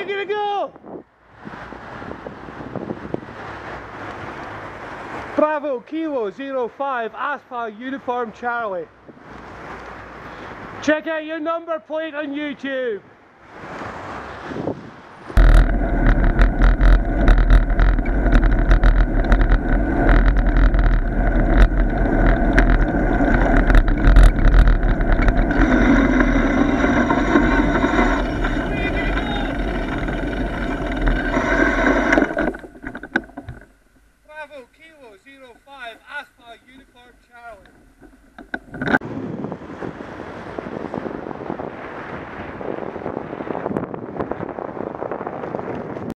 gonna go? Bravo Kilo 05 Aspa Uniform Charlie. Check out your number plate on YouTube.